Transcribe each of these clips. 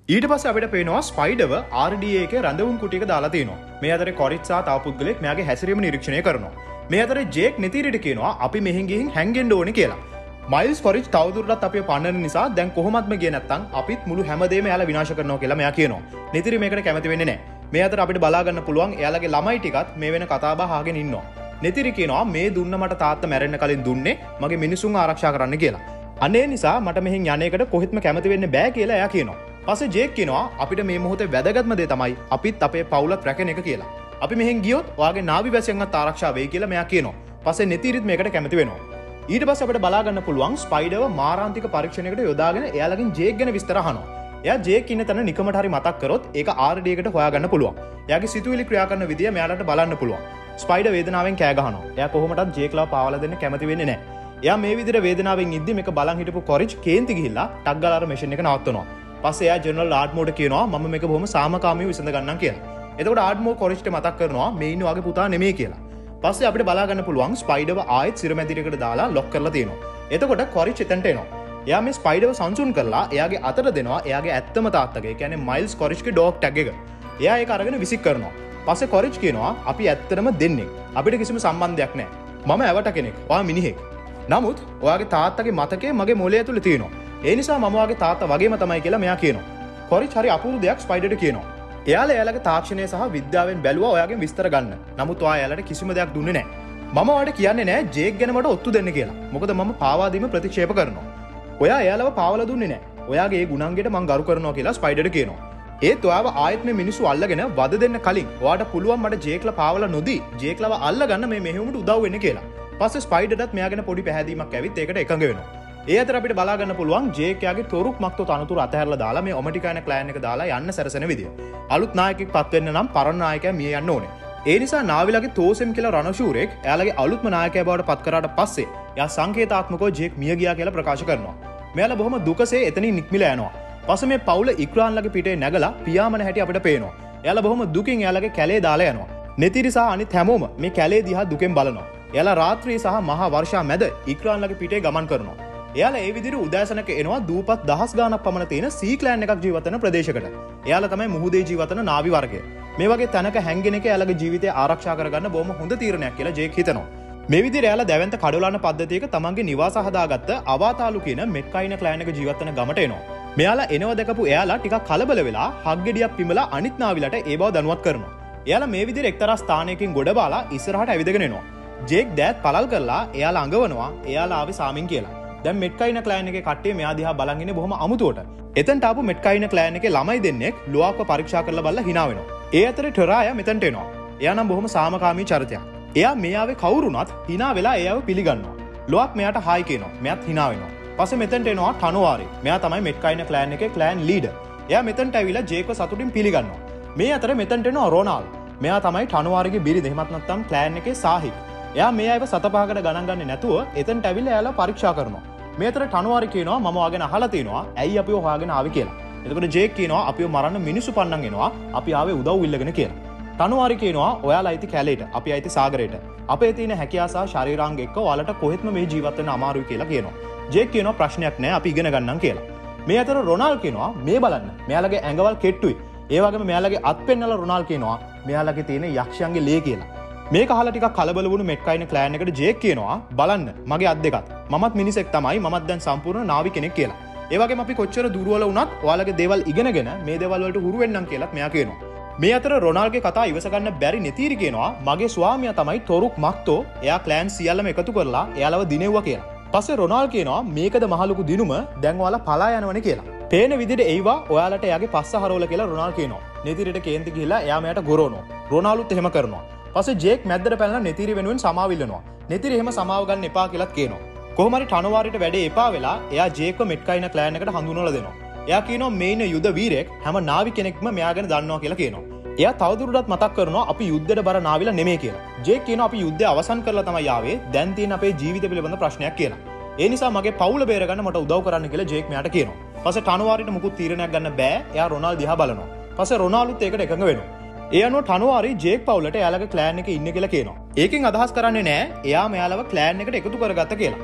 ඊට පස්සේ අපිට පේනවා ස්පයිඩර්ව RDA එකේ රඳවුම් කුටියක දාලා තිනවා. මේ අතරේ කොරිච් සහ තව පුද්ගලෙක් මෙයාගේ හැසිරීම නිරීක්ෂණය කරනවා. මේ අතරේ ජේක් නෙතිරිට කියනවා අපි මෙහෙන් ගිහින් හැංගෙන්න ඕනේ කියලා. මයිල්ස් කොරිච් තවදුරටත් අපිව පන්නන නිසා දැන් කොහොමත්ම ගියේ නැත්තම් අපිත් මුළු හැමදේම එයාලා විනාශ කරනවා කියලා මෙයා කියනවා. නෙතිරි මේකට කැමති වෙන්නේ නැහැ. මේ අතර අපිට බලා ගන්න පුළුවන් එයාලගේ ළමයි ටිකත් මේ වෙන කතාබහ අහගෙන ඉන්නවා. නෙතිරි කියනවා මේ දුන්න මට තාත්තා මැරෙන්න කලින් දුන්නේ මගේ මිනිසුන් ආරක්ෂා කරන්න කියලා. අනේ නිසා මට මෙහෙන් යන්නේකට කොහෙත්ම කැමති වෙන්න බෑ කියලා එයා කියනවා. පස්සේ ජේක් කියනවා අපිට මේ මොහොතේ වැදගත්ම දේ තමයි අපිත් අපේ පවුලත් රැකෙන එක කියලා. අපි මෙහෙන් ගියොත් ඔයාගේ නාවි වැසියන්වත් ආරක්ෂා වෙයි කියලා මෙයා කියනවා. පස්සේ නෙතිරිත් මේකට කැමති වෙනවා. ඊට පස්සේ අපිට බලා ගන්න පුළුවන් ස්පයිඩර්ව මාරාන්තික පරීක්ෂණයකට යොදාගෙන එයාලගෙන් ජේක් ගැන විස්තර අහනවා. එයා ජේක් ඉන්න තැන නිකමට හරි මතක් කරොත් ඒක RD එකට හොයාගන්න පුළුවන්. එයාගේ සිතුවිලි ක්‍රියා කරන විදිය මෙයාලට බලන්න පුළුවන්. ස්පයිඩර් වේදනාවෙන් කෑ ගහනවා. එයා කොහොමදත් ජේක්ලව පාවලා දෙන්න කැමති වෙන්නේ නැහැ. එයා මේ විදිහට වේදනාවෙන් ඉද්දි මේක බලන් හිටපු කොරිච් කේන්ති ගිහිල්ලා ටක් ගාලා අර මැෂින් එක නවත්තනවා. පස්සේ එයා ජෙනරල් ආඩ්මෝට කියනවා මම මේක බොහොම සාමකාමීව විසඳ ගන්නම් කියලා. එතකොට ආඩ්මෝ කොරිච්ට මතක් කරනවා මේ ඉන්නේ ඔයාගේ පුතා නෙමෙයි කියලා. පස්සේ අපිට බලා ගන්න පුළුවන් ස්පයිඩර්ව ආයෙත් සිරමැදිරියකට දාලා ලොක් කරලා තියෙනවා. එතකොට කොරිච් එතනට එනවා. එයා මේ ස්පයිඩර්ව සංසුන් කරලා එයාගේ අතට දෙනවා එයාගේ ඇත්තම තාත්තගේ. ඒ කියන්නේ මයිල්ස් කොරිච්ගේ ඩොග් ටැග් එක. එයා ඒක අරගෙන විසික් කරනවා. පස්සේ කොරිච් කියනවා අපි ඇත්තටම දෙන්නේ. අපිට කිසිම සම්බන්ධයක් නැහැ. මම ඇවට කෙනෙක්. ඔයා මිනිහෙක්. නමුත් ඔයාගේ තාත්තගේ මතකය මගේ මොළය තුල තියෙනවා. ඒ නිසා මම ඔයාගේ තාත්තා වගේම තමයි කියලා මෙයා කියනවා. කොරිච් හරි අපූර්ව දෙයක් ස්පයිඩර්ට කියනවා. එයාලා එයාලගේ තාක්ෂණය සහ විද්‍යාවෙන් බැලුවා ඔයාගෙන් විස්තර ගන්න. නමුත් ඔයා එයාලට කිසිම දෙයක් දුන්නේ නැහැ. මම ඔයාලට කියන්නේ නැහැ ජේක් ගැන මට ඔත්තු දෙන්න කියලා. මොකද මම පාවා දීම ප්‍රතික්ෂේප කරනවා. ඔයා එයාලව පාවලා දුන්නේ නැහැ. ඔයාගේ ඒ ගුණංගෙට මම ගරු කරනවා කියලා ස්පයිඩර්ට කියනවා. ඒත් ඔයාව ආයෙත් මේ මිනිස්සු අල්ලගෙන වද දෙන්න කලින් ඔයාට පුළුවන් මට ජේක්ලා පාවලා නොදී ජේක්ලව අල්ලගන්න මේ මෙහෙයුමට උදව් වෙන්න කියලා. පස්සේ ස්පයිඩර්ටත් මෙයාගෙන පොඩි පැහැදීමක් ඇවිත් ඒකට එකඟ වෙනවා. ඒ අතර අපිට බලා ගන්න පුළුවන් ජේක් යාගේ තොරුක් මක්තෝ තනතුරු අතහැරලා දාලා මේ ඔමටිකා යන ක්ලෑන් එක දාලා යන්න සැරසෙන විදිය. අලුත් නායකයෙක් පත් වෙන්න නම් පරණ නායකයා මිය යන්න ඕනේ. ඒ නිසා නාවිලගේ තෝසෙම් කියලා රණශූරයෙක් එයාලගේ අලුත්ම නායකයා බවට පත් කරාට පස්සේ එයා සංකේතාත්මකව ජේක් මිය ගියා කියලා ප්‍රකාශ කරනවා. මෙයාලා බොහොම දුකසේ එතනින් නික්මිලා යනවා. පස්සේ මේ පවුල ඉක්රාන්ලගේ පිටේ නැගලා පියාඹන හැටි අපිට පේනවා. එයාලා බොහොම දුකින් එයාලගේ කැලේ දාලා යනවා. නෙතිරි සහ අනිත් හැමෝම මේ කැලේ දිහා දුකෙන් බලනවා. එයාලා රාත්‍රී සහ මහා වර්ෂා මැද ඉක්රාන්ලගේ පිටේ ගමන් කරනවා. එයාලා ඒ විදිහට උදෑසනක එනවා දූපත් දහස් ගාණක් පමණ තියෙන සී ක්ලෑන් එකක් ජීවත් වෙන ප්‍රදේශයකට. එයාලා තමයි මුහුදේ ජීවත් වෙන නාවි වර්ගය. මේ වගේ තැනක හැංගෙන එක එයාලගේ ජීවිතය ආරක්ෂා කරගන්න බොහොම හොඳ තීරණයක් කියලා ජේක් හිතනවා. මේ විදිහට එයාලා දැවැන්ත කඩොලන පද්ධතියක තමන්ගේ නිවාස හදාගත්ත අවාතාලු කියන මෙක්කයින ක්ලෑන් එක ජීවත් වෙන ගමට එනවා. මෙයාලා එනව දැකපු එයාලා ටිකක් කලබල වෙලා හග්ගෙඩියක් පිඹලා අනිත් නාවිලට ඒ බව දැනුවත් කරනවා. එයාලා මේ විදිහට එක්තරා ස්ථානයකින් ගොඩ බාලා ඉස්සරහට ඇවිදගෙන එනවා. ජේක් දෑත් පළල් කරලා එයාලා අඟවනවා එයාලා ආවේ සාමින් කියලා. දැන් මෙට්කයින ක්ලෑන් එකේ කට්ටිය මෙයා දිහා බලන් ඉන්නේ බොහොම අමුතුවට. එතනට ආපු මෙට්කයින ක්ලෑන් එකේ ළමයි දෙන්නෙක් ලුආක්ව පරීක්ෂා කරලා බලලා hina වෙනවා. ඒ අතරේ ටොරායා මෙතනට එනවා. එයා නම් බොහොම සාමකාමී චරිතයක්. එයා මෙයාවේ කවුරුණත් hina වෙලා එයාව පිළිගන්නවා. ලුආක් මෙයාට හායි කියනවා. මෙයාත් hina වෙනවා. පස්සේ මෙතනට එනවා ටනෝවාරි. මෙයා තමයි මෙට්කයින ක්ලෑන් එකේ ක්ලෑන් ලීඩර්. එයා මෙතනට ඇවිල්ලා ජේක්ව සතුටින් පිළිගන්නවා. මේ අතර මෙතනට එනවා රොනාල්ඩ්. මෙයා තමයි ටනෝවාරිගේ බිරිඳ. එහෙමත් නැත්නම් ක්ලෑන් එකේ සාහික්. එයා මේ අයව සතපහකට ගණන් ගන්නේ නැතුව එතනට ඇවිල්ලා එයාලා පරීක්ෂා කරනවා. මේ අතර ටනෝවාරි කියනවා මම ඔයාගෙන අහලා තිනවා ඇයි අපිව හොයාගෙන ආවේ කියලා. එතකොට ජේක් කියනවා අපිව මරන්න මිනිස්සු පන්නන් එනවා. අපි ආවේ උදව් ඉල්ලගෙන කියලා. ටනෝවාරි කියනවා ඔයාලා අයිති කැලේට, අපි අයිති සාගරයට. අපේ තියෙන හැකියාව සහ ශරීරාංග එක්ක ඔයාලට කොහෙත්ම මේ ජීවත් වෙන්න අමාරුයි කියලා කියනවා. ජේක් කියනවා ප්‍රශ්නයක් නැහැ අපි ඉගෙන ගන්නම් කියලා. මේ අතර රොනාල්ඩ් කියනවා මේ බලන්න මෙයාලගේ ඇඟවල් කෙට්ටුයි. ඒ වගේම මෙයාලගේ අත් පෙන්නලා රොනාල්ඩ් කියනවා මෙයාලගේ තියෙන යක්ෂයන්ගේ ලේ කියලා. මේක අහලා ටිකක් කලබල වුණු මෙට්කයින ක්ලෑන් එකට ජේක් කියනවා බලන්න මගේ අත් දෙකත් මමත් මිනිසෙක් තමයි මමත් දැන් සම්පූර්ණ නාවි කෙනෙක් කියලා. ඒ වගේම අපි කොච්චර දුර්වල වුණත් ඔයාලගේ දේවල් ඉගෙනගෙන මේ දේවල් වලට හුරු වෙන්නම් කියලාත් මෙයා කියනවා. මේ අතර රොනාල්ඩ්ගේ කතාව ඉවස ගන්න බැරි නෙතිරි කියනවා මගේ ස්වාමියා තමයි තොරුක් මක්තෝ එයා ක්ලෑන් සියල්ලම එකතු කරලා එයාලව දිනෙව්වා කියලා. පස්සේ රොනාල්ඩ් කියනවා මේකද මහලුකු දිනුම දැන් ඔයාලා පලා යනවනේ කියලා. පේන විදිහට එයිවා ඔයාලට එයාගේ පස්ස හරවල කියලා රොනාල්ඩ් කියනවා. නෙතිරිට කේන්ති ගිහිලා එයා මෙයාට ගොරවනවා. රොනාල්ඩ්ත් එහෙම කරනවා. පස්සේ ජේක් මැද්දට පැනලා නෙතිරි වෙනුවෙන් සමාව ඉල්ලනවා. නෙතිරි එහෙම සමාව ගන්න එපා කියලාත් කියනවා. කොහොම හරි ටනෝවාරිට වැඩේ එපා වෙලා එයා ජේක්ව මෙට්කයින ක්ලෑන් එකට හඳුන්වලා දෙනවා. එයා කියනවා මේ ඉන්න යුද වීරයෙක් හැම නාවි කෙනෙක්ම මෙයා ගැන දන්නවා කියලා කියනවා. එයා තවදුරටත් මතක් කරනවා අපි යුද්ධයට බර නාවිලා නෙමෙයි කියලා. ජේක් කියනවා අපි යුද්ධය අවසන් කරලා තමයි ආවේ. දැන් තියෙන අපේ ජීවිත පිළිබඳ ප්‍රශ්නයක් කියලා. ඒ නිසා මගේ පවුල බේරගන්න මට උදව් කරන්න කියලා ජේක් මෙයාට කියනවා. පස්සේ ටනෝවාරිට මුකුත් තීරණයක් ගන්න බෑ. එයා රොනාල්ඩ් දිහා බලනවා. පස්සේ රොනාල්ඩ්ත් ඒකට එකඟ වෙනවා. ඒ අනුව ටනෝවාරි ජේක් පවුලට එයාලගේ ක්ලෑන් එකේ ඉන්නේ කියලා කියනවා. ඒකෙන් අදහස් කරන්නේ නෑ එයා මෙයාලව ක්ලෑන් එකට එකතු කරගත්ත කියලා.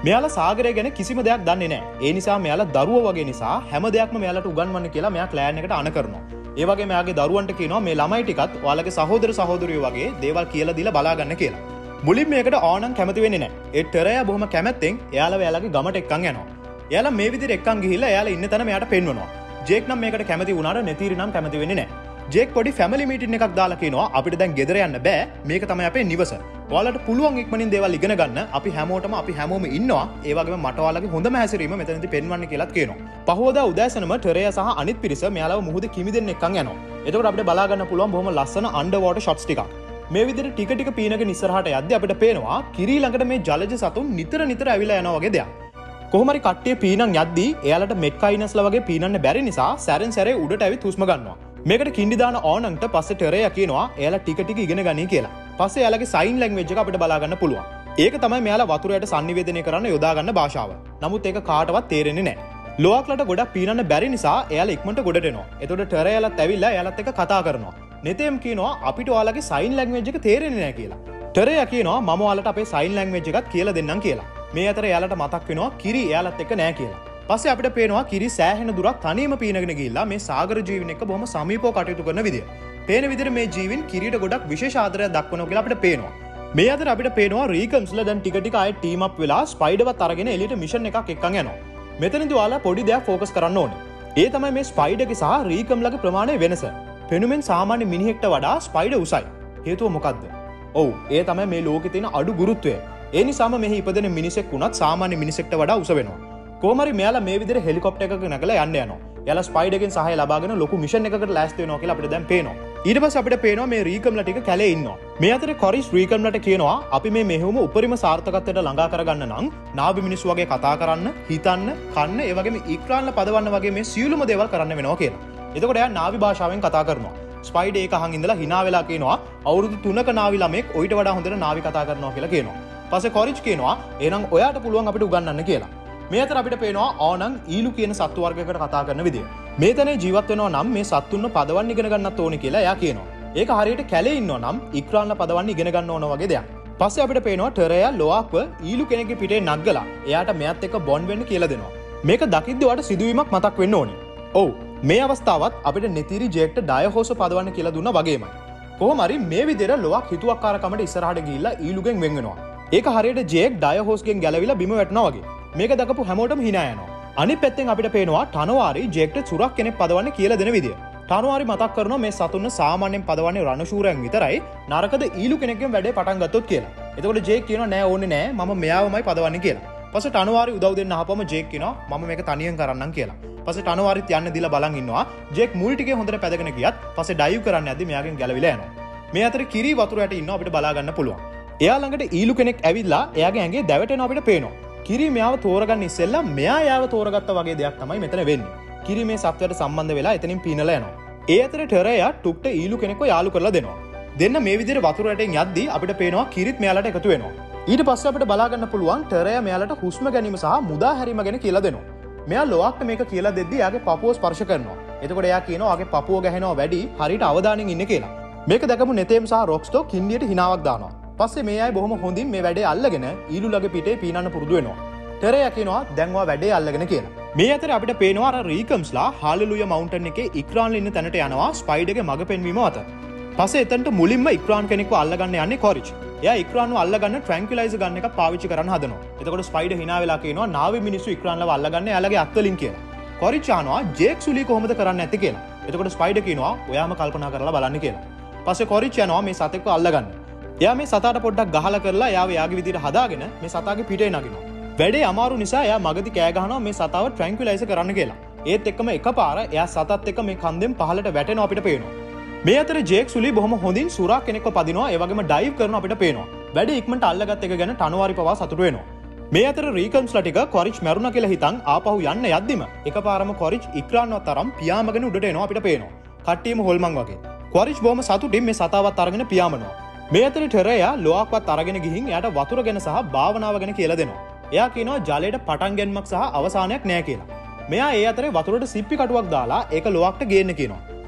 මෙයාලා සාගරය ගැන කිසිම දෙයක් දන්නේ නැහැ. ඒ නිසා මෙයාලා දරුවෝ වගේ නිසා හැම දෙයක්ම මෙයාලට උගන්වන්න කියලා මෙයා ප්ලෑන් එකට අණ කරනවා. ඒ වගේ මෙයාගේ දරුවන්ට කියනවා මේ ළමයි ටිකත් ඔයාලගේ සහෝදර සහෝදරියෝ වගේ දේවල් කියලා දීලා බලා ගන්න කියලා. මුලින් මේකට ඕනනම් කැමති වෙන්නේ නැහැ. ඒ ටෙරයා බොහොම කැමැත්තෙන් එයාලා එයාලගේ ගමට එක්කන් යනවා. එයාලා මේ විදිහට එක්කන් ගිහිල්ලා එයාලා ඉන්න තැන මෙයාට පෙන්වනවා. ජේක් නම් මේකට කැමති වුණාට නෙතිරි නම් කැමති වෙන්නේ නැහැ. ජේක් පොඩි ෆැමිලි මීටින් එකක් දාලා කියනවා අපිට දැන් ගෙදර යන්න බෑ. මේක තමයි අපේ නිවස. ඔයාලට පුළුවන් ඉක්මනින් දේවල් ඉගෙන ගන්න. අපි හැමෝම ඉන්නවා. ඒ වගේම මට ඔයාලගේ හොඳම හැසිරීම මෙතනදී පෙන්වන්න කියලාත් කියනවා. පහවදා උදෑසනම ටෙරයා සහ අනිත් පිරිස මෙයාලව මුහුදේ කිමිදෙන්න එක්කන් යනවා. එතකොට අපිට බලා ගන්න පුළුවන් බොහොම ලස්සන අන්ඩර් වෝටර් ෂොට්ස් ටිකක්. මේ විදිහට ටික පීනගෙන ඉස්සරහට යද්දී අපිට පේනවා කිරි ළඟට මේ ජලජ සතුන් නිතර ඇවිල්ලා යනවා වගේ දෙයක්. කොහොම හරි කට්ටිය පීනන් යද්දී එයාලට මෙක්කයිනස්ලා වගේ පීනන්න බැරි නිසා සැරෙන් සැරේ උඩට ඇවිත් හුස්ම ගන්නවා. මේකට කින්ඩි දාන ඕනන්ට පස්සේ ටෙරයා කියනවා එයාලා ටික ඉගෙන ගනී කියලා. පස්සේ එයාලගේ සයින් ලැන්ග්වේජ් එක අපිට බලා ගන්න පුළුවන්. ඒක තමයි මෙයාලා වතුරයට sannivedanaya කරන්න යොදා ගන්න භාෂාව. නමුත් ඒක කාටවත් තේරෙන්නේ නැහැ. ලෝවක්ලට ගොඩක් පීනන්න බැරි නිසා එයාලා ඉක්මනට ගොඩට එනවා. එතකොට ටෙරයාලත් ඇවිල්ලා එයාලත් එක්ක කතා කරනවා. නෙතෙම් කියනවා අපිට ඔයාලගේ සයින් ලැන්ග්වේජ් එක තේරෙන්නේ නැහැ කියලා. ටෙරයා කියනවා මම ඔයාලට අපේ සයින් ලැන්ග්වේජ් එකත් කියලා දෙන්නම් කියලා. මේ අතර එයාලට මතක් වෙනවා කිරි එයාලත් එක්ක නැහැ කියලා. පස්සේ අපිට පේනවා කිරි සෑහෙන දුරක් තනියම පීනගෙන ගිහිල්ලා මේ සාගර ජීවීන් එක්ක බොහොම සමීපව කටයුතු කරන විදිය. පේන විදිහට මේ ජීවීන් කිරියට ගොඩක් විශේෂ ආදරයක් දක්වනවා කියලා අපිට පේනවා. මේ අතර අපිට පේනවා රීකම්ස්ලා දැන් ටික ආයෙත් ටීම් අප් වෙලා ස්පයිඩර්වත් අරගෙන එළියට මිෂන් එකක් එක්කන් යනවා. මෙතනදී ඔයාලා පොඩි දෙයක් ફોකස් කරන්න ඕනේ. ඒ තමයි මේ ස්පයිඩර්ගේ සහ රීකම්ලගේ ප්‍රමාණය වෙනස. පෙනුමෙන් සාමාන්‍ය මිනිහෙක්ට වඩා ස්පයිඩර් උසයි. හේතුව මොකද්ද? ඔව්, ඒ තමයි මේ ලෝකේ තියෙන අඩු ගුරුත්වය. ඒ නිසාම මෙහි ඉපදෙන මිනිසෙක් වුණත් සාමාන්‍ය මිනිසෙක්ට වඩා උස වෙනවා. කොහොම හරි මෙයාලා මේ විදිහට හෙලිකොප්ටර් එකක නැගලා යනවා. එයාලා ස්පයිඩර්ගෙන් සහාය ලබාගෙන ලොකු මිෂන් එකකට ලෑස්ති වෙනවා කියලා අපිට දැන් පේනවා. ඊට පස්සේ අපිට පේනවා මේ රීකම්ලා ටික කැලේ ඉන්නවා. මේ අතරේ කොරිස් රීකම්ලාට කියනවා අපි මේ මෙහෙයුම උපරිම සාර්ථකත්වයට ළඟා කරගන්න නම් නාවි මිනිස්සු වගේ කතා කරන්න, හිතන්න, කන්න, ඒ වගේම ඉක්රාන්ලා පදවන්න වගේ මේ සියලුම දේවල් කරන්න වෙනවා කියලා. එතකොට එයා නාවි භාෂාවෙන් කතා කරනවා. ස්පයිඩර් ඒක අහන් ඉඳලා hina වෙලා කියනවා අවුරුදු 3ක නාවි ළමෙක් ඔయిత වඩා හොඳට නාවි කතා කරනවා කියලා කියනවා. පස්සේ කොරිච් කියනවා එහෙනම් ඔයාට පුළුවන් අපිට උගන්වන්න කියලා. මේ අතර අපිට පේනවා ඕනන් ඊලු කියන සත්තු වර්ගයකට කතා කරන විදිය. මේ තැනේ ජීවත් වෙනවා නම් මේ සත්තුන්ව පදවන්න ඉගෙන ගන්නත් ඕනේ කියලා එයා කියනවා. ඒක හරියට කැලේ ඉන්නවා නම් ඉක්රාන්ලා පදවන්න ඉගෙන ගන්න ඕන වගේ දෙයක්. පස්සේ අපිට පේනවා ටෙරයා ලොආක්ව ඊලු කෙනෙක්ගේ පිටේ නග්ගලා එයාට මෙයත් එක්ක බොන්ඩ් වෙන්න කියලා දෙනවා. මේක දකිද්දී ඔයාට සිදුවීමක් මතක් වෙන්න ඕනේ. ඔව්, මේ අවස්ථාවත් අපිට නෙතිරි ජේක්ට ඩයහෝස පදවන්න කියලා දුන්නා වගේමයි. කොහොම හරි මේ විදිහට ලොආක් හිතුවක්කාරකමට ඉස්සරහට ගිහිල්ලා ඊලුගෙන් වෙන් වෙනවා. ඒක හරියට ජේක් ඩයහෝස්ගෙන් ගැලවිලා බිම වැටෙනවා වගේ. මේක දකපු හැමෝටම hina යනවා. අනිත් පැත්තෙන් අපිට පේනවා ටනවාරි ජේක්ට සුරක් කෙනෙක් පදවන්න කියලා දෙන විදිය. ටනවාරි මතක් කරනවා මේ සතුන්ව සාමාන්‍යයෙන් පදවන්නේ රණශූරයන් විතරයි. නරකද ඊලු කෙනෙක්ගෙන් වැඩේ පටන් ගත්තොත් කියලා. එතකොට ජේක් කියනවා නෑ ඕනේ නෑ මම මෙයාවමයි පදවන්නේ කියලා. පස්සේ ටනවාරි උදව් දෙන්න ආපම ජේක් කියනවා මම මේක තනියෙන් කරන්නම් කියලා. පස්සේ ටනවාරිත් යන්න දීලා බලන් ඉන්නවා. ජේක් මුල් ටිකේ හොඳට පැදගෙන ගියත් පස්සේ ඩයිව් කරන්න යද්දි මෙයාගෙන් ගැලවිලා යනවා. මේ අතර කිරි වතුර යට ඉන්නවා අපිට බලා ගන්න පුළුවන්. එයා ළඟට ඊලු කෙනෙක් ඇවිල්ලා එයාගේ ඇඟේ දැවටෙනවා අපිට පේනවා. කිරි මෙයාව තෝරගන්න ඉස්සෙල්ලා මෙයා යාව තෝරගත්තා වගේ දෙයක් තමයි මෙතන වෙන්නේ. කිරි මේ සත්වයට සම්බන්ධ වෙලා එතනින් පීනලා යනවා. ඒ අතරේ ටෙරයා ටුක්ට ඊලු කෙනෙක්ව යාළු කරලා දෙනවා. දෙන්න මේ විදිහට වතුර යටින් යද්දී අපිට පේනවා කිරිත් මෙයාලට එකතු වෙනවා. ඊට පස්සේ අපිට බලා ගන්න පුළුවන් ටෙරයා මෙයාලට හුස්ම ගැනීම සහ මුදා හැරීම ගැන කියලා දෙනවා. මෙයා ලොආක්ට මේක කියලා දෙද්දී එයාගේ පපුව ස්පර්ශ කරනවා. එතකොට එයා කියනවා ආගේ පපුව ගැහෙනවා වැඩි හරියට අවදානෙන් ඉන්න කියලා. මේක දැකපු නෙතේම් සහ රොක්ස්ටෝ කින්ඩියට හිනාවක් දානවා. පස්සේ මේ අය බොහොම හොඳින් මේ වැඩේ අල්ලගෙන ඊලුලගේ පිටේ පීනන්න පුරුදු වෙනවා. ටෙරයා කියනවා දැන් ඔයා වැඩේ අල්ලගෙන කියලා. මේ අතරේ අපිට පේනවා අර රීකම්ස්ලා හාලෙලූයා මවුන්ටන් එකේ ඉක්රාන්ලා ඉන්න තැනට යනවා ස්පයිඩර්ගේ මග පෙන්වීම මත. පස්සේ එතනට මුලින්ම ඉක්රාන් කෙනෙක්ව අල්ලගන්න යන්නේ කොරිච්. එයා ඉක්රාන්ව අල්ලගන්න ට්‍රැන්කියුලයිසර් ගන්න එකක් පාවිච්චි කරන්න හදනවා. එතකොට ස්පයිඩර් hina වෙලා කියනවා නාවි මිනිස්සු ඉක්රාන්ලව අල්ලගන්න එයාලගේ අත්වලින් කියලා. කොරිච් ආනවා ජේක් සුලි කොහොමද කරන්නේ නැත්තේ කියලා. එතකොට ස්පයිඩර් කියනවා ඔයාම කල්පනා කරලා බලන්න කියලා. පස්සේ කොරිච් යනවා මේ සතෙක්ව අල්ලගන්න. එයා මේ සතාට පොඩ්ඩක් ගහලා කරලා එයාව එයාගේ විදිහට හදාගෙන මේ සතාගේ පිටේ නගිනවා. වැඩේ අමාරු නිසා එයා මගදී කෑ ගහනවා මේ සතාව ට්‍රැන්කියුලයිසර් කරන්න කියලා. ඒත් එක්කම එකපාර එයා සතත් එක්ක මේ කන්දෙන් පහළට වැටෙනවා අපිට පේනවා. මේ අතර ජේක් සුලි බොහොම හොඳින් සුරා කෙනෙක්ව පදිනවා ඒ වගේම ඩයිව් කරනවා අපිට පේනවා. වැඩේ ඉක්මනට අල්ලගත් එක ගැන ටනවාරි පවා සතුටු වෙනවා. මේ අතර රීකම්ස්ලා ටික කොරිච් මැරුණා කියලා හිතන් ආපහු යන්න යද්දිම එකපාරම කොරිච් ඉක්රාන්වත් තරම් පියාඹගෙන උඩට එනවා අපිට පේනවා. කට්ටියම හොල්මන් වගේ. කොරිච් බොහොම සතුටින් මේ සතාවත් අරගෙන පියාඹනවා. මේ අතර ටෙරයා ලොආක්වත් අරගෙන ගිහින් එයාට වතුර ගැන සහ භාවනාව ගැන කියලා දෙනවා. එයා කියනවා ජලයට පටන් ගැනීමක් සහ අවසානයක් නෑ කියලා. මෙයා ඒ අතරේ වතුරට සිප්පි කටුවක් දාලා ඒක ලොආක්ට ගේන්න කියනවා.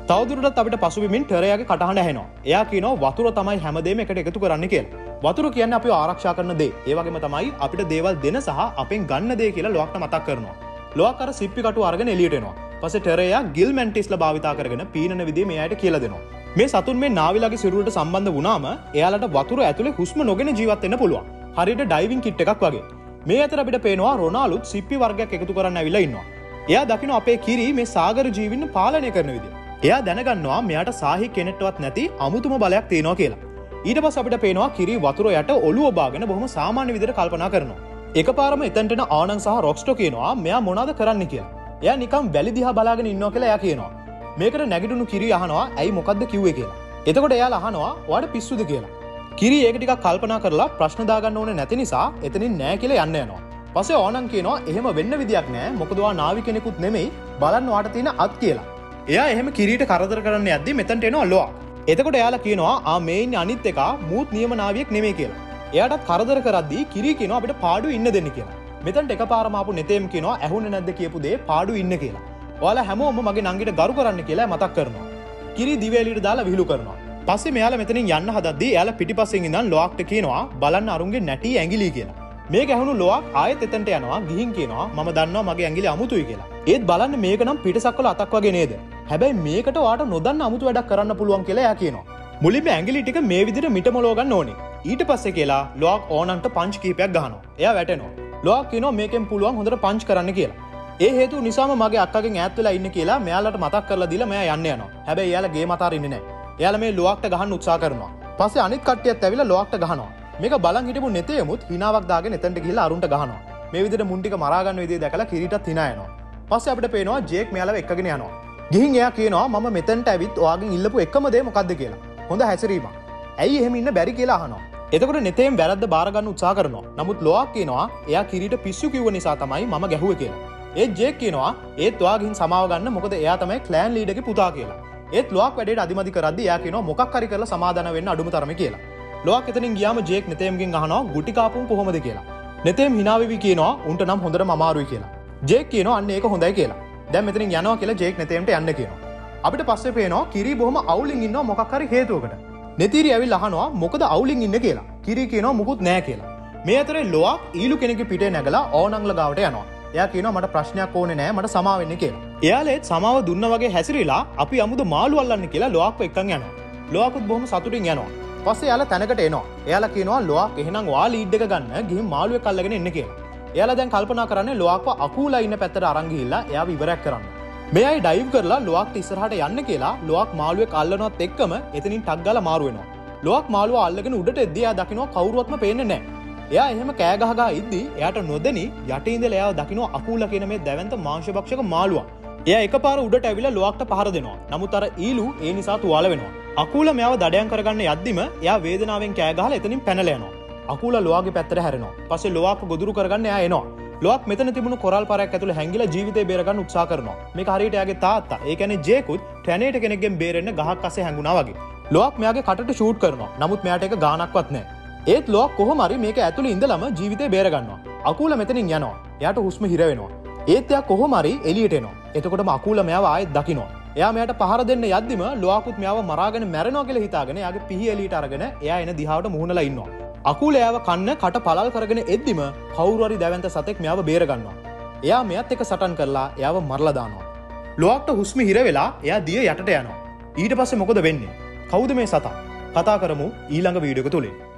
තවදුරටත් අපිට පසුබිමින් ටෙරයාගේ කටහඬ ඇහෙනවා. එයා කියනවා වතුර තමයි හැමදේම එකට එකතු කරන්න කියලා. වතුර කියන්නේ අපිව ආරක්ෂා කරන දේ. ඒ වගේම තමයි අපිට දේවල් දෙන සහ අපෙන් ගන්න දේ කියලා ලොක්ට මතක් කරනවා. ලොක් අර සිප්පි කටු අරගෙන එළියට එනවා. පස්සේ ටෙරයා ගිල් මැන්ටිස්ලා භාවිතා කරගෙන පීනන විදිය මෙයාට කියලා දෙනවා. මේ සතුන් මේ නාවිලාගේ සිරුරට සම්බන්ධ වුණාම එයාලට වතුර ඇතුලේ හුස්ම නොගෙන ජීවත් වෙන්න පුළුවන්. හරියට ඩයිවිං කිට් එකක් වගේ. මේ අතර අපිට පේනවා රොනාල්ඩුත් සිප්පි වර්ගයක් එකතු කරන්න ඇවිල්ලා ඉන්නවා. එයා දකින්න අපේ කිරි මේ සාගර ජීවින් පාලනය කරන විදිය. එයා දැනගන්නවා මෙයාට සාහි කෙනෙක්ටවත් නැති අමුතුම බලයක් තියෙනවා කියලා. ඊට පස්සේ අපිට පේනවා කිරි වතුර යට ඔළුව බාගෙන බොහොම සාමාන්‍ය විදිහට කල්පනා කරනවා. එකපාරම එතනට එන ආනන් සහ රොක්ස්ටෝ කියනවා මෙයා මොනවද කරන්න කියලා. එයා නිකන් වැලි දිහා බලාගෙන ඉන්නවා කියලා එයා කියනවා. මේකට නැගිටුණු කිරි අහනවා ඇයි මොකද්ද කිව්වේ කියලා. එතකොට එයාලා අහනවා ඔයාට පිස්සුද කියලා. කිරි ඒක ටිකක් කල්පනා කරලා ප්‍රශ්න දාගන්න ඕනේ නැති නිසා එතනින් නෑ කියලා යන්න යනවා. පස්සේ ආනන් කියනවා එහෙම වෙන්න විදියක් නෑ. මොකද ඔයා නාවි කෙනෙකුත් නෙමෙයි. බලන්න ඔයාට තියෙන අත් කියලා. එයා එහෙම කිරීට කරදර කරන්න යද්දි මෙතනට එනවා ලොක්. එතකොට එයාලා කියනවා මේ ඉන්නේ අනිත් එක මූත් නියම නාවියෙක් නෙමෙයි කියලා. එයාටත් කරදර කරද්දී කිරි කියනවා අපිට පාඩු ඉන්න දෙන්න කියලා. මෙතනට එකපාරම ආපු නෙතේම් කියනවා ඇහුන්නේ නැද්ද කියපු දේ පාඩු ඉන්න කියලා. ඔයාලා හැමෝම මගේ නංගිට ගරු කරන්න කියලා මතක් කරනවා. කිරි දිව එළියට දාලා විහිළු කරනවා. පස්සේ මෙයාලා මෙතනින් යන්න හදද්දී එයාලා පිටිපස්සෙන් ඉඳන් ලොක්ට කියනවා බලන්න අරුන්ගේ නැටි ඇඟිලි කියලා. මේක ඇහුණු ලොක් ආයෙත් එතනට යනවා ගිහින් කියනවා මම දන්නවා මගේ ඇඟිලි අමුතුයි කියලා. ඒත් බලන්න මේක නම් පිටසක්වල අතක් වගේ නේද? හැබැයි මේකට ඔයාට නොදන්න අමුතු වැඩක් කරන්න පුළුවන් කියලා එයා කියනවා. මුලින්ම ඇඟිලි ටික මේ විදිහට මිටමලව ගන්න ඕනේ. ඊට පස්සේ කියලා ලොක් ඕනන්ට පංච් කීපයක් ගහනවා. එයා වැටෙනවා. ලොක් කියනවා මේකෙන් පුළුවන් හොඳට පංච් කරන්න කියලා. ඒ හේතුව නිසාම මගේ අක්කගෙන් ඈත් වෙලා ඉන්න කියලා මෙයාලට මතක් කරලා දීලා මෙයා යන්න යනවා. හැබැයි එයාලා ගේ මත අරින්නේ නැහැ. එයාලා මේ ලොක්ට ගහන්න උත්සාහ කරනවා. පස්සේ අනිත් කට්ටියත් ඇවිල්ලා ලොක්ට ගහනවා. මේක බලන් හිටපු නෙතේමුත් හිනාවක් දාගෙන එතනට ගිහිල්ලා අරුන්ට ගහනවා. මේ විදිහට මුන් ටික මරා ගන්න විදිය දැකලා කිරීටත් hina යනවා. පස්සේ අපිට පේනවා ජේක් මෙයාලව එක්කගෙන යනවා. ගිහින් එයා කියනවා මම මෙතනට ඇවිත් ඔයාගෙන් ඉල්ලපු එකම දේ මොකද්ද කියලා. හොඳ හැසිරීමක්. ඇයි එහෙම ඉන්න බැරි කියලා අහනවා. එතකොට නෙතේම් වැරද්ද බාර ගන්න උත්සාහ කරනවා. නමුත් ලොක් කියනවා එයා කිරීට පිස්සු කිව්ව නිසා තමයි මම ගැහුවේ කියලා. ඒත් ජේක් කියනවා ඒත් ඔයා ගිහින් සමාව ගන්න මොකද එයා තමයි ක්ලෑන් ලීඩර්ගේ පුතා කියලා. ඒත් ලොක් වැඩේට අදිමදි කරද්දී එයා කියනවා මොකක් හරි කරලා සමාදාන වෙන්න අඩුම තරමේ කියලා. ලොක් එතනින් ගියාම ජේක් නෙතේම්ගෙන් අහනවා ගුටි කාපුම් කොහොමද කියලා. නෙතේම් hina වෙවි කියනවා උන්ට නම් හොඳටම අමාරුයි කියලා. ජේක් කියනවා අන්න ඒක හොඳයි කියලා. දැන් මෙතනින් යනවා කියලා ජේක් නෙතේම්ට යන්න කියනවා. අපිට පස්සේ පේනවා කිරි බොහොම අවුලින් ඉන්නවා මොකක් හරි හේතුවකට. නෙතිරි ඇවිල්ලා අහනවා මොකද අවුලින් ඉන්නේ කියලා. කිරි කියනවා මුකුත් නෑ කියලා. මේ අතරේ ලොක් ඊළු කෙනෙක්ගේ පිටේ නැගලා ඕනංගල ගාවට යනවා. එයා කියනවා මට ප්‍රශ්නයක් ඕනේ නෑ මට සමාව වෙන්න කියලා. එයාලෙත් සමාව දුන්න වගේ හැසිරීලා අපි අමුද මාළු අල්ලන්න කියලා ලොක්ව එක්කන් යනවා. ලොක්කුත් බොහොම සතුටින් යනවා. පස්සේ එයාලා තැනකට එනවා. එයාලා කියනවා ලොක් එහෙනම් ඔයා ලීඩ් එක ගන්න ගිහින් මාළුවෙක් අල්ලගෙන එන්න කියලා. එයාලා දැන් කල්පනා කරන්නේ ලොක්ව අකූලා ඉන්න පැත්තට අරන් ගිහිල්ලා එයාව ඉවරයක් කරන්න. මේ අය ඩයිව් කරලා ලොක්ට ඉස්සරහට යන්න කියලා ලොක් මාළුවෙක් අල්ලනවත් එක්කම එතනින් ටක් ගාලා මාරු වෙනවා. ලොක් මාළුව අල්ලගෙන උඩට එද්දී එයා දකිනවා කවුරුවත්ම පේන්නේ නැහැ. එයා එහෙම කෑ ගහ ගහ ඉද්දී එයාට නොදෙනි යටින් ඉඳලා එයාව දකිනවා අකූලා කියන මේ දැවැන්ත මාංශභක්ෂක මාළුවා. එයා එකපාර උඩට ඇවිල්ලා ලොක්ට පහර දෙනවා. නමුත් අර ඊළු ඒ නිසා තුවාල වෙනවා. අකූලා මෙයාව දඩයන් කරගන්න යද්දිම එයා වේදනාවෙන් කෑ ගහලා එතනින් පැනලා යනවා. අකූලා ලොක්ගේ පැත්තට හැරෙනවා. පස්සේ ලොක්ව ගොදුරු කරගන්න එයා එනවා. ලොක් මෙතන තිබුණු කොරල් පාරයක් ඇතුළේ හැංගිලා ජීවිතේ බේරගන්න උත්සාහ කරනවා. මේක හරියට එයාගේ තාත්තා. ඒ කියන්නේ ජේකුත් ටැනේට කෙනෙක්ගෙන් බේරෙන්න ගහක් අස්සේ හැංගුණා වගේ. ලොක් මෙයාගේ කටට ෂූට් කරනවා. නමුත් මෙයාට ඒක ගානක්වත් නැහැ. ඒත් ලොක් කොහොම හරි මේක ඇතුළේ ඉඳලම ජීවිතේ බේරගන්නවා. අකූලා මෙතනින් යනවා. එයාට හුස්ම හිර වෙනවා. ඒත් එයා කොහොම හරි එළියට එනවා. එතකොටම අකූලා මෙයාව ආයෙත් දකිනවා. එයා මෙයාට පහර දෙන්න යද්දිම ලොක්කුත් මෙයාව මරාගෙන මැරෙනවා කියලා හිතාගෙන එයාගේ පිහි එළියට අරගෙන එයා එන දිහාවට මුහුණලා ඉන්නවා. අකූලා එයාව කන්න කට පළල් කරගෙන එද්දිම කවුරු හරි දැවැන්ත සතෙක් මෙයාව බේර ගන්නවා. එයා මෙයත් එක්ක සටන් කරලා එයාව මරලා දානවා. ලොක්ට හුස්ම හිර වෙලා එයා දිය යටට යනවා. ඊට පස්සේ මොකද වෙන්නේ? කවුද මේ සතා? කතා කරමු ඊළඟ වීඩියෝ එක තුලින්.